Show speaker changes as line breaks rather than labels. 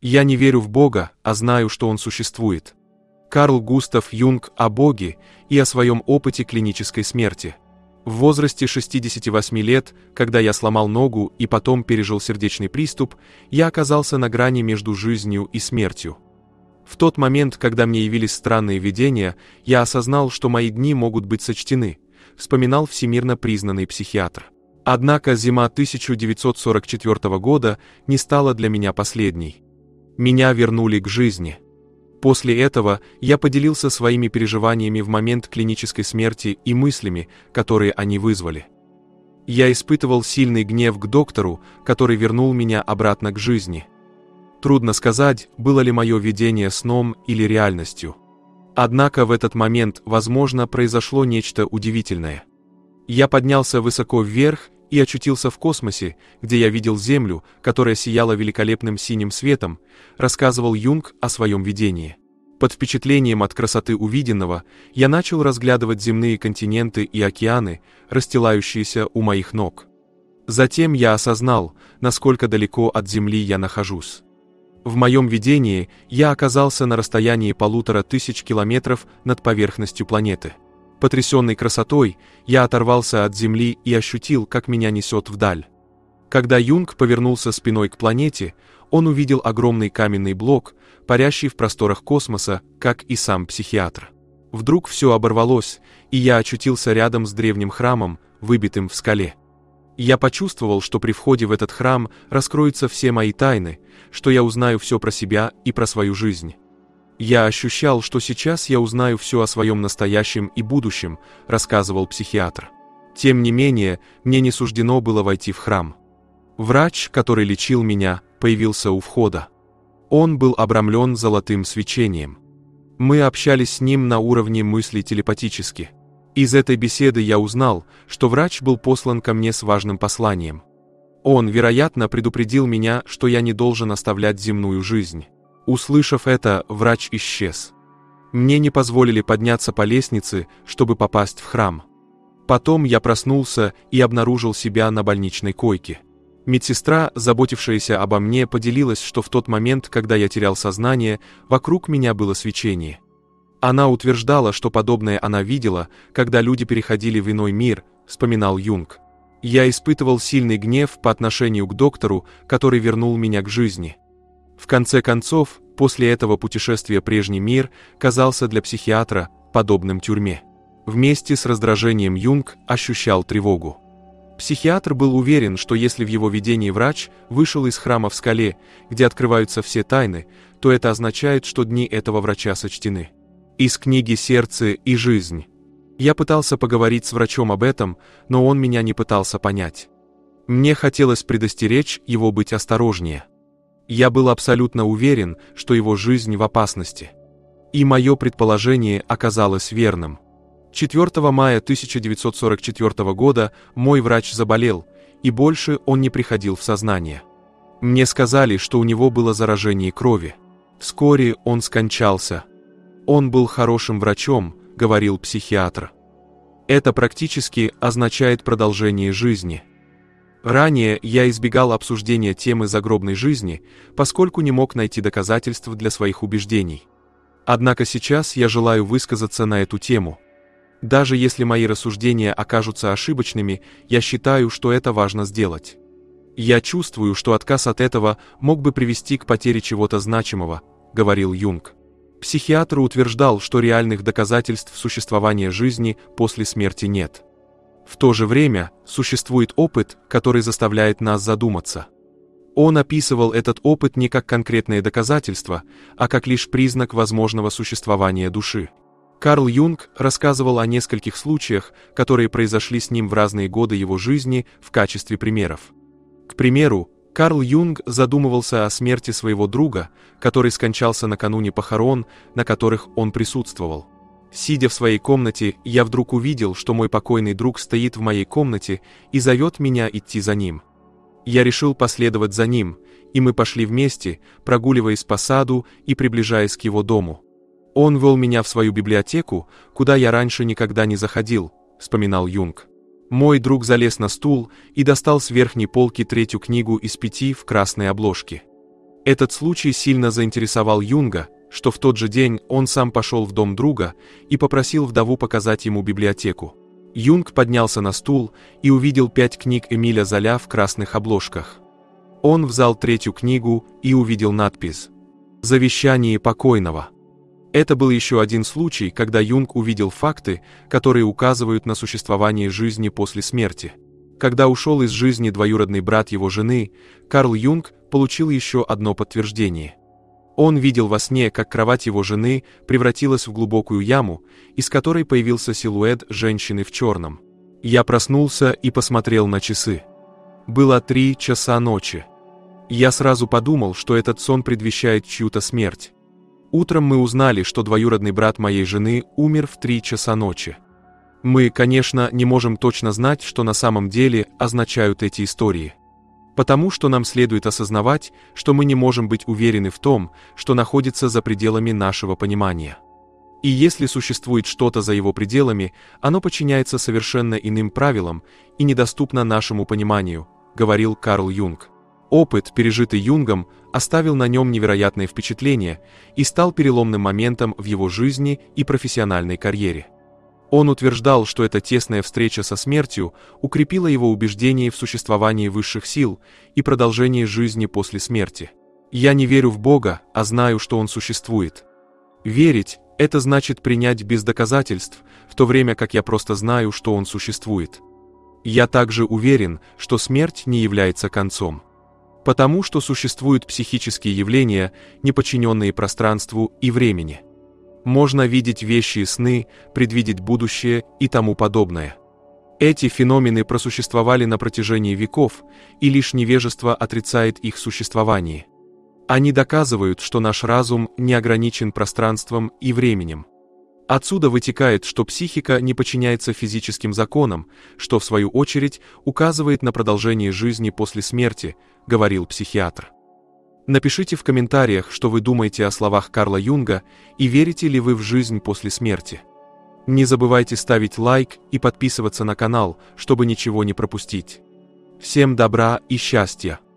Я не верю в Бога, а знаю, что Он существует. Карл Густав Юнг о Боге и о своем опыте клинической смерти. В возрасте 68 лет, когда я сломал ногу и потом пережил сердечный приступ, я оказался на грани между жизнью и смертью. В тот момент, когда мне явились странные видения, я осознал, что мои дни могут быть сочтены, вспоминал всемирно признанный психиатр. Однако зима 1944 года не стала для меня последней. Меня вернули к жизни. После этого я поделился своими переживаниями в момент клинической смерти и мыслями, которые они вызвали. Я испытывал сильный гнев к доктору, который вернул меня обратно к жизни. Трудно сказать, было ли мое видение сном или реальностью. Однако в этот момент, возможно, произошло нечто удивительное. Я поднялся высоко вверх и очутился в космосе, где я видел Землю, которая сияла великолепным синим светом, рассказывал Юнг о своем видении. Под впечатлением от красоты увиденного, я начал разглядывать земные континенты и океаны, расстилающиеся у моих ног. Затем я осознал, насколько далеко от Земли я нахожусь. В моем видении я оказался на расстоянии 1500 километров над поверхностью планеты. Потрясенный красотой, я оторвался от Земли и ощутил, как меня несет вдаль. Когда Юнг повернулся спиной к планете, он увидел огромный каменный блок, парящий в просторах космоса, как и сам психиатр. Вдруг все оборвалось, и я очутился рядом с древним храмом, выбитым в скале. Я почувствовал, что при входе в этот храм раскроются все мои тайны, что я узнаю все про себя и про свою жизнь. Я ощущал, что сейчас я узнаю все о своем настоящем и будущем, рассказывал психиатр. Тем не менее, мне не суждено было войти в храм. Врач, который лечил меня, появился у входа. Он был обрамлен золотым свечением. Мы общались с ним на уровне мыслей телепатически. Из этой беседы я узнал, что врач был послан ко мне с важным посланием. Он, вероятно, предупредил меня, что я не должен оставлять земную жизнь. Услышав это, врач исчез. Мне не позволили подняться по лестнице, чтобы попасть в храм. Потом я проснулся и обнаружил себя на больничной койке. Медсестра, заботившаяся обо мне, поделилась, что в тот момент, когда я терял сознание, вокруг меня было свечение. Она утверждала, что подобное она видела, когда люди переходили в иной мир, вспоминал Юнг. Я испытывал сильный гнев по отношению к доктору, который вернул меня к жизни. В конце концов, после этого путешествия прежний мир казался для психиатра подобным тюрьме. Вместе с раздражением Юнг ощущал тревогу. Психиатр был уверен, что если в его видении врач вышел из храма в скале, где открываются все тайны, то это означает, что дни этого врача сочтены. Из книги «Сердце и жизнь». Я пытался поговорить с врачом об этом, но он меня не пытался понять. Мне хотелось предостеречь его быть осторожнее. Я был абсолютно уверен, что его жизнь в опасности. И мое предположение оказалось верным. 4 мая 1944 года мой врач заболел, и больше он не приходил в сознание. Мне сказали, что у него было заражение крови. Вскоре он скончался. Он был хорошим врачом, говорил психиатр. Это практически означает продолжение жизни. Ранее я избегал обсуждения темы загробной жизни, поскольку не мог найти доказательств для своих убеждений. Однако сейчас я желаю высказаться на эту тему. Даже если мои рассуждения окажутся ошибочными, я считаю, что это важно сделать. Я чувствую, что отказ от этого мог бы привести к потере чего-то значимого, говорил Юнг. Психиатр утверждал, что реальных доказательств существования жизни после смерти нет. В то же время существует опыт, который заставляет нас задуматься. Он описывал этот опыт не как конкретное доказательство, а как лишь признак возможного существования души. Карл Юнг рассказывал о нескольких случаях, которые произошли с ним в разные годы его жизни в качестве примеров. К примеру, Карл Юнг задумывался о смерти своего друга, который скончался накануне похорон, на которых он присутствовал. Сидя в своей комнате, я вдруг увидел, что мой покойный друг стоит в моей комнате и зовет меня идти за ним. Я решил последовать за ним, и мы пошли вместе, прогуливаясь по саду и приближаясь к его дому. Он вел меня в свою библиотеку, куда я раньше никогда не заходил, вспоминал Юнг. Мой друг залез на стул и достал с верхней полки 3-ю книгу из 5 в красной обложке. Этот случай сильно заинтересовал Юнга, что в тот же день он сам пошел в дом друга и попросил вдову показать ему библиотеку. Юнг поднялся на стул и увидел 5 книг Эмиля Золя в красных обложках. Он взял 3-ю книгу и увидел надпись «Завещание покойного». Это был еще один случай, когда Юнг увидел факты, которые указывают на существование жизни после смерти. Когда ушел из жизни двоюродный брат его жены, Карл Юнг получил еще одно подтверждение. Он видел во сне, как кровать его жены превратилась в глубокую яму, из которой появился силуэт женщины в черном. Я проснулся и посмотрел на часы. Было 3 часа ночи. Я сразу подумал, что этот сон предвещает чью-то смерть. Утром мы узнали, что двоюродный брат моей жены умер в 3 часа ночи. Мы, конечно, не можем точно знать, что на самом деле означают эти истории. Потому что нам следует осознавать, что мы не можем быть уверены в том, что находится за пределами нашего понимания. И если существует что-то за его пределами, оно подчиняется совершенно иным правилам и недоступно нашему пониманию, говорил Карл Юнг. Опыт, пережитый Юнгом, оставил на нем невероятное впечатление и стал переломным моментом в его жизни и профессиональной карьере. Он утверждал, что эта тесная встреча со смертью укрепила его убеждение в существовании высших сил и продолжении жизни после смерти. «Я не верю в Бога, а знаю, что Он существует. Верить – это значит принять без доказательств, в то время как я просто знаю, что Он существует. Я также уверен, что смерть не является концом. Потому что существуют психические явления, не подчиненные пространству и времени. Можно видеть вещи и сны, предвидеть будущее и тому подобное. Эти феномены просуществовали на протяжении веков, и лишь невежество отрицает их существование. Они доказывают, что наш разум не ограничен пространством и временем. Отсюда вытекает, что психика не подчиняется физическим законам, что в свою очередь указывает на продолжение жизни после смерти, говорил психиатр. Напишите в комментариях, что вы думаете о словах Карла Юнга и верите ли вы в жизнь после смерти. Не забывайте ставить лайк и подписываться на канал, чтобы ничего не пропустить. Всем добра и счастья!